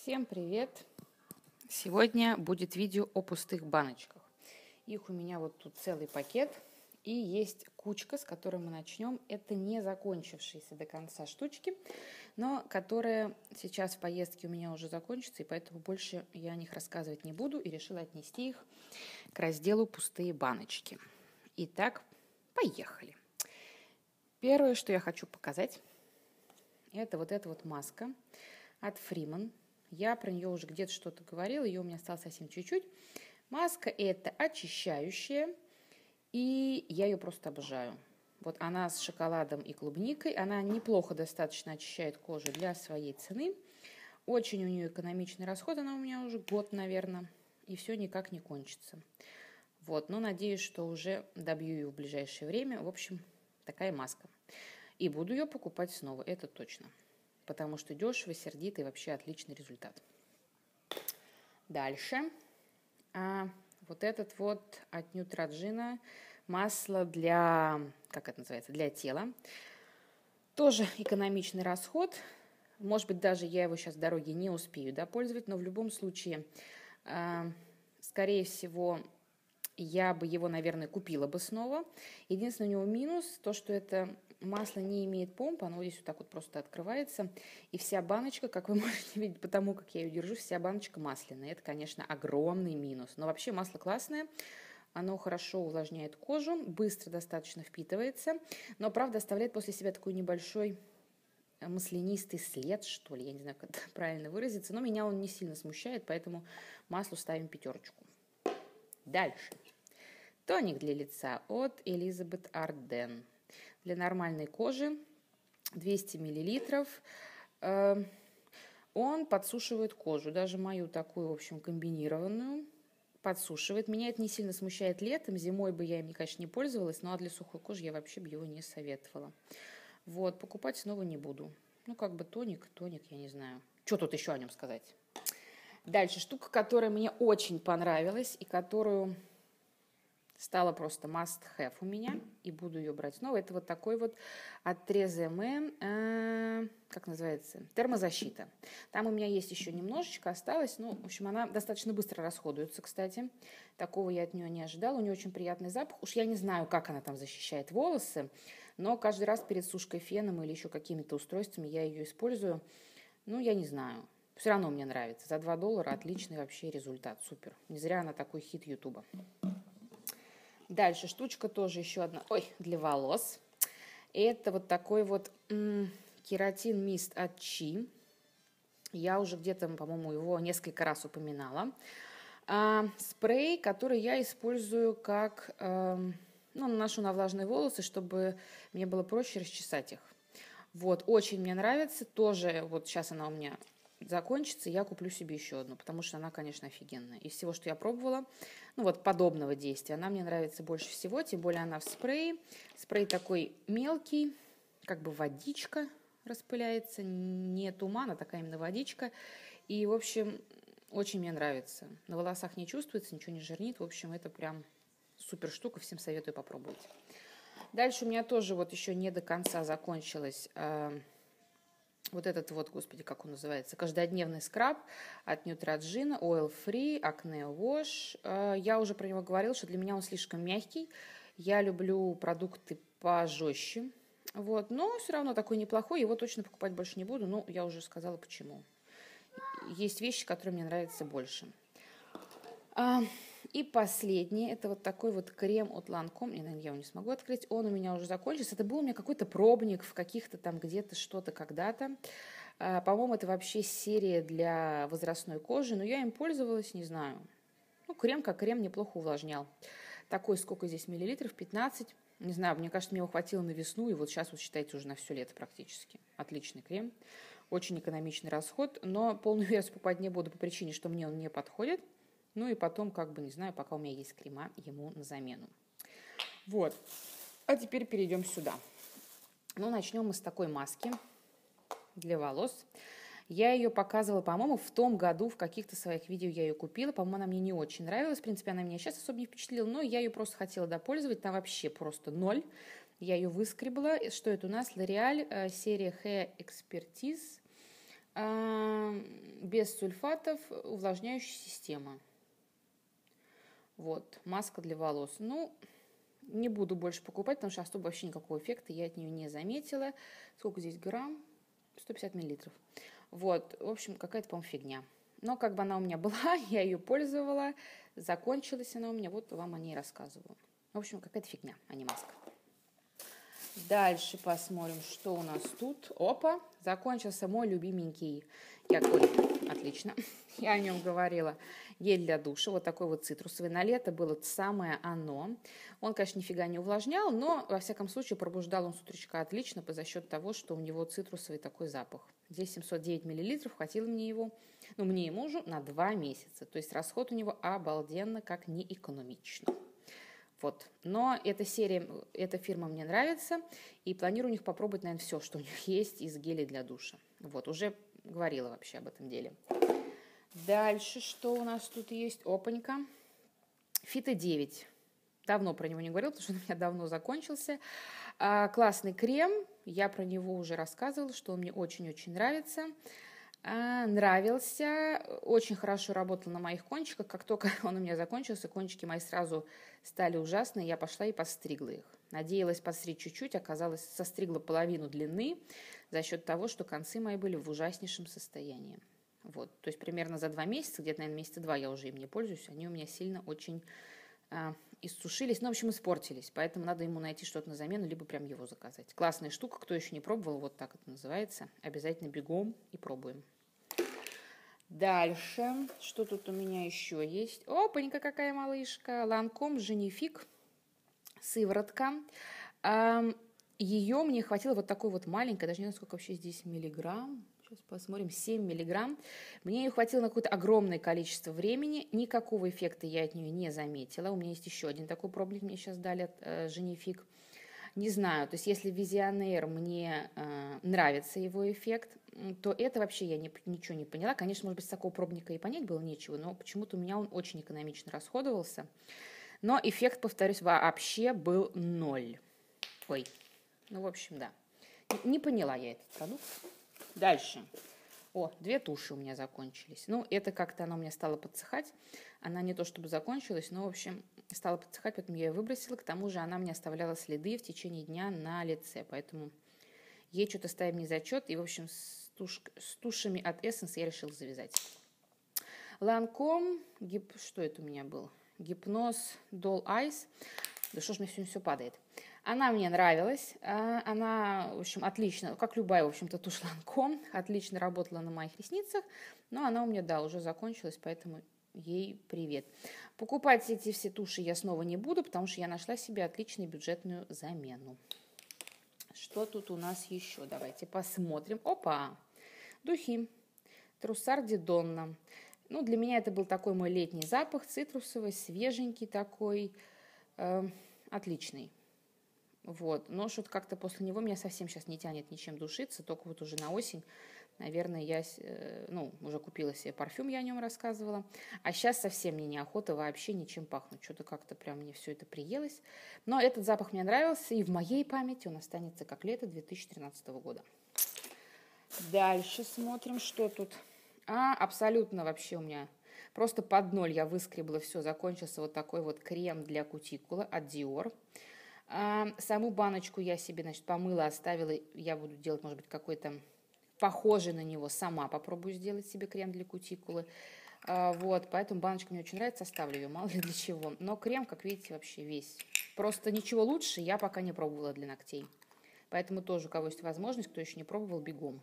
Всем привет! Сегодня будет видео о пустых баночках. Их у меня вот тут целый пакет. И есть кучка, с которой мы начнем. Это не закончившиеся до конца штучки, но которые сейчас в поездке у меня уже закончатся, и поэтому больше я о них рассказывать не буду и решила отнести их к разделу «Пустые баночки». Итак, поехали! Первое, что я хочу показать, это вот эта вот маска от Freeman. Я про нее уже где-то что-то говорила, ее у меня осталось совсем чуть-чуть. Маска это очищающая, и я ее просто обожаю. Вот она с шоколадом и клубникой, она неплохо достаточно очищает кожу для своей цены. Очень у нее экономичный расход, она у меня уже год, наверное, и все никак не кончится. Вот, но надеюсь, что уже добью ее в ближайшее время. В общем, такая маска. И буду ее покупать снова, это точно. Потому что дешево, сердито и вообще отличный результат. Дальше. Вот этот вот от Neutrogena масло для, как это называется, для тела. Тоже экономичный расход. Может быть, даже я его сейчас в дороге не успею допользовать, но в любом случае, скорее всего, я бы его, наверное, купила бы снова. Единственный у него минус, то, что это масло не имеет помпы, оно здесь вот так вот просто открывается. И вся баночка, как вы можете видеть, потому как я ее держу, вся баночка масляная. Это, конечно, огромный минус. Но вообще масло классное. Оно хорошо увлажняет кожу, быстро достаточно впитывается. Но, правда, оставляет после себя такой небольшой маслянистый след, что ли. Я не знаю, как это правильно выразиться. Но меня он не сильно смущает, поэтому маслу ставим 5. Дальше. Тоник для лица от Elizabeth Arden. Для нормальной кожи 200 мл. Он подсушивает кожу, даже мою такую, в общем, комбинированную, подсушивает. Меня это не сильно смущает летом, зимой бы я им, конечно, не пользовалась, но для сухой кожи я вообще бы его не советовала. Вот, покупать снова не буду. Ну, как бы тоник, я не знаю. Что тут еще о нем сказать? Дальше, штука, которая мне очень понравилась и которую стала просто must-have у меня, и буду ее брать снова. Это вот такой вот от 3M, как называется, термозащита. Там у меня есть еще немножечко осталось. Ну, в общем, она достаточно быстро расходуется, кстати. Такого я от нее не ожидала. У нее очень приятный запах. Уж я не знаю, как она там защищает волосы, но каждый раз перед сушкой феном или еще какими-то устройствами я ее использую. Ну, я не знаю. Все равно мне нравится. За $2 отличный вообще результат. Супер. Не зря она такой хит Ютуба. Дальше штучка тоже еще одна. Ой, для волос. Это вот такой вот кератин мист от Чи. Я уже где-то, по-моему, его несколько раз упоминала. Спрей, который я использую как, наношу на влажные волосы, чтобы мне было проще расчесать их. Вот, очень мне нравится. Тоже вот сейчас она у меня закончится, я куплю себе еще одну, потому что она, конечно, офигенная. Из всего, что я пробовала, ну вот подобного действия, она мне нравится больше всего, тем более она в спрее. Спрей такой мелкий, как бы водичка распыляется, не туман, а такая именно водичка. И, в общем, очень мне нравится. На волосах не чувствуется, ничего не жирнит. В общем, это прям супер штука, всем советую попробовать. Дальше у меня тоже вот еще не до конца закончилась вот этот вот, господи, как он называется, каждодневный скраб от Neutrogena, Oil Free, Acne Wash. Я уже про него говорила, что для меня он слишком мягкий. Я люблю продукты пожестче. Вот, но все равно такой неплохой. Его точно покупать больше не буду, но я уже сказала почему. Есть вещи, которые мне нравятся больше. И последний, это вот такой вот крем от Lancome. Я его не смогу открыть, он у меня уже закончился. Это был у меня какой-то пробник в каких-то там где-то что-то когда-то. По-моему, это вообще серия для возрастной кожи, но я им пользовалась, не знаю. Ну, крем как крем, неплохо увлажнял. Такой, сколько здесь миллилитров? 15. Не знаю, мне кажется, мне его хватило на весну, и вот сейчас, вот считайте, уже на все лето практически. Отличный крем. Очень экономичный расход, но полную версию покупать не буду по причине, что мне он не подходит. Ну и потом, как бы, не знаю, пока у меня есть крема ему на замену. Вот. А теперь перейдем сюда. Ну, начнем мы с такой маски для волос. Я ее показывала, по-моему, в том году, в каких-то своих видео я ее купила. По-моему, она мне не очень нравилась. В принципе, она меня сейчас особо не впечатлила, но я ее просто хотела допользовать. Там вообще просто 0. Я ее выскребла. Что это у нас? L'Oréal, серия Hair Expertise. Без сульфатов, увлажняющая система. Вот, маска для волос. Ну, не буду больше покупать, потому что особо вообще никакого эффекта я от нее не заметила. Сколько здесь грамм? 150 миллилитров. Вот, в общем, какая-то, по-моему, фигня. Но как бы она у меня была, я ее пользовала, закончилась она у меня, вот вам о ней рассказываю. В общем, какая-то фигня, а не маска. Дальше посмотрим, что у нас тут. Опа, закончился мой любименький, отлично, я о нем говорила, гель для душа, вот такой вот цитрусовый. На лето было самое оно. Он, конечно, нифига не увлажнял, но, во всяком случае, пробуждал он с утречка отлично за счет того, что у него цитрусовый такой запах. Здесь 709 миллилитров, хватило мне его, ну, мне и мужу на 2 месяца. То есть расход у него обалденно, как неэкономично. Вот. Но эта фирма мне нравится, и планирую у них попробовать, наверное, все, что у них есть из гелей для душа. Вот, уже говорила вообще об этом деле. Дальше, что у нас тут есть? Опанька. Фито 9. Давно про него не говорила, потому что он у меня давно закончился. Классный крем. Я про него уже рассказывала, что он мне очень-очень нравится. Нравился, очень хорошо работал на моих кончиках. Как только он у меня закончился, кончики мои сразу стали ужасные, я пошла и подстригла их. Надеялась подстричь чуть-чуть, оказалось, состригла половину длины за счет того, что концы мои были в ужаснейшем состоянии. Вот, то есть примерно за 2 месяца, где-то, наверное, месяца 2 я уже им не пользуюсь, они у меня сильно очень иссушились, ну, в общем, испортились, поэтому надо ему найти что-то на замену, либо прям его заказать. Классная штука, кто еще не пробовал, вот так это называется, обязательно бегом и пробуем. Дальше, что тут у меня еще есть? Опанька, какая малышка, Lancome Genifique, сыворотка. Ее мне хватило вот такой вот маленькой, даже не знаю, сколько вообще здесь миллиграмм. Сейчас посмотрим, 7 миллиграмм. Мне ее хватило на какое-то огромное количество времени. Никакого эффекта я от нее не заметила. У меня есть еще один такой пробник, мне сейчас дали от Genifique. Не знаю, то есть если Visionaire мне нравится его эффект, то это вообще я ничего не поняла. Конечно, может быть, с такого пробника и понять было нечего, но почему-то у меня он очень экономично расходовался. Но эффект, повторюсь, вообще был 0. Ой, ну, в общем, да. Не поняла я этот продукт. Дальше. 2 туши у меня закончились. Ну, это как-то она у меня стала подсыхать. Она не то чтобы закончилась, но, в общем, стала подсыхать, поэтому я ее выбросила. К тому же она мне оставляла следы в течение дня на лице, поэтому ей что-то ставим не зачет. И, в общем, с тушами от Essence я решила завязать. Lancome, что это у меня был? Гипноз Doll Eyes. Да что ж мне сегодня все падает. Она мне нравилась, она, в общем, отлично, как любая, в общем-то, тушь Lancome, отлично работала на моих ресницах, но она у меня, да, уже закончилась, поэтому ей привет. Покупать эти все туши я снова не буду, потому что я нашла себе отличную бюджетную замену. Что тут у нас еще? Давайте посмотрим. Опа! Духи. Trussardi Donna. Ну, для меня это был такой мой летний запах, цитрусовый, свеженький такой, отличный. Вот, но что-то как-то после него меня совсем сейчас не тянет ничем душиться, только вот уже на осень, наверное, я, уже купила себе парфюм, я о нем рассказывала, а сейчас совсем мне неохота вообще ничем пахнуть, что-то как-то прям мне все это приелось, но этот запах мне нравился, и в моей памяти он останется как лето 2013 года. Дальше смотрим, что тут. Абсолютно вообще у меня просто под ноль я выскребла все, закончился вот такой вот крем для кутикулы от Dior. Саму баночку я себе, значит, помыла, оставила. Я буду делать, может быть, какой-то похожий на него. Сама попробую сделать себе крем для кутикулы. Вот, поэтому баночка мне очень нравится. Оставлю ее, мало ли для чего. Но крем, как видите, вообще весь. Просто ничего лучше я пока не пробовала для ногтей. Поэтому тоже, у кого есть возможность, кто еще не пробовал, бегом.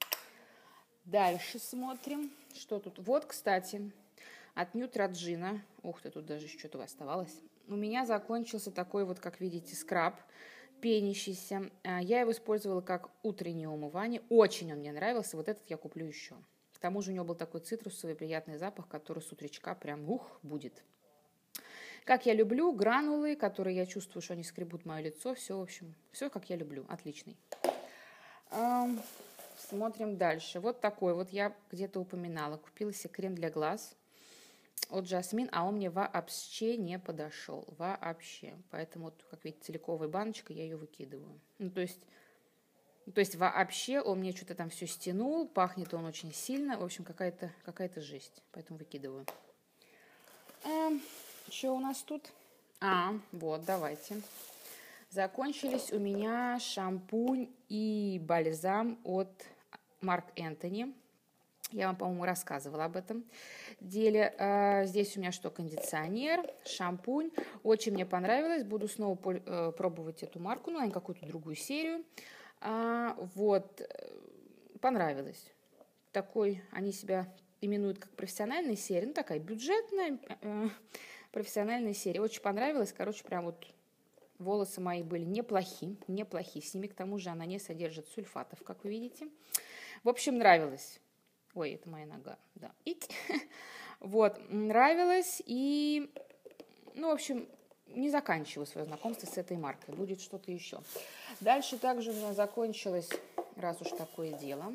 Дальше смотрим, что тут. Вот, кстати, от Neutrogena. Ух ты, тут даже что-то оставалось. У меня закончился такой вот, как видите, скраб пенящийся. Я его использовала как утреннее умывание. Очень он мне нравился. Вот этот я куплю еще. К тому же у него был такой цитрусовый приятный запах, который с утречка прям будет. Как я люблю, гранулы, которые я чувствую, что они скребут мое лицо. Все, в общем, все как я люблю. Отличный. Смотрим дальше. Вот такой вот я где-то упоминала. Купила себе крем для глаз от Жасмин, а он мне вообще не подошел. Вообще. Поэтому, вот, как видите, целиковая баночка, я ее выкидываю. Ну, то есть, То есть вообще он мне что-то там все стянул, пахнет он очень сильно. В общем, какая-то жесть. Поэтому выкидываю. Что у нас тут? Вот, давайте. Закончились у меня шампунь и бальзам от Марк Энтони. Я вам, по-моему, рассказывала об этом деле. Здесь у меня что? Кондиционер, шампунь. Очень мне понравилось. Буду снова пробовать эту марку, ну, какую-то другую серию. Вот. Понравилось. Такой, они себя именуют как профессиональная серия. Ну, такая бюджетная профессиональная серия. Очень понравилось. Короче, прям вот волосы мои были неплохи. С ними, к тому же, она не содержит сульфатов, как вы видите. В общем, нравилось. Ой, это моя нога, да. Вот, нравилось. И, ну, в общем, не заканчиваю свое знакомство с этой маркой. Будет что-то еще. Дальше также у меня закончилось, раз уж такое дело.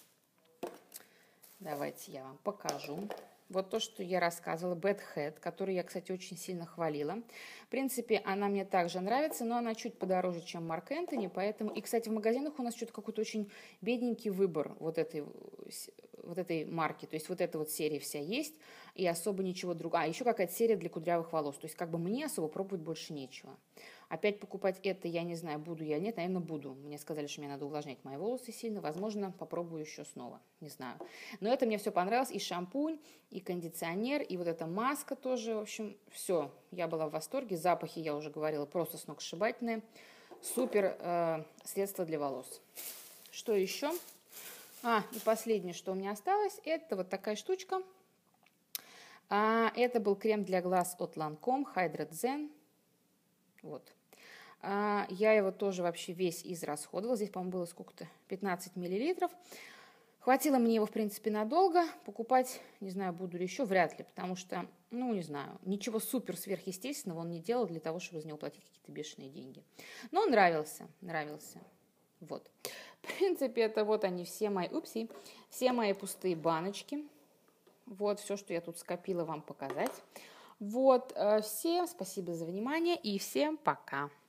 Давайте я вам покажу. Вот то, что я рассказывала, Bad Head, которую я, кстати, очень сильно хвалила. В принципе, она мне также нравится, но она чуть подороже, чем Марк Энтони, поэтому... И, кстати, в магазинах у нас что-то какой-то очень бедненький выбор вот этой марки. То есть вот эта вот серия вся есть, и особо ничего другого. Еще какая-то серия для кудрявых волос. То есть как бы мне особо пробовать больше нечего. Опять покупать это, я не знаю, буду я, нет, наверное, буду. Мне сказали, что мне надо увлажнять мои волосы сильно. Возможно, попробую еще снова, не знаю. Но это мне все понравилось. И шампунь, и кондиционер, и вот эта маска тоже. В общем, все. Я была в восторге. Запахи, я уже говорила, просто сногсшибательные. Супер средство для волос. Что еще? И последнее, что у меня осталось, это вот такая штучка. Это был крем для глаз от Lancome Hydra Zen. Вот. Я его тоже вообще весь израсходовала. Здесь, по-моему, было сколько-то? 15 миллилитров. Хватило мне его, в принципе, надолго. Покупать, не знаю, буду ли еще, вряд ли, потому что, ну, не знаю, ничего супер сверхъестественного он не делал для того, чтобы за него платить какие-то бешеные деньги. Но он нравился. Вот. В принципе, это вот они все мои пустые баночки. Вот все, что я тут скопила вам показать. Вот, всем спасибо за внимание и всем пока.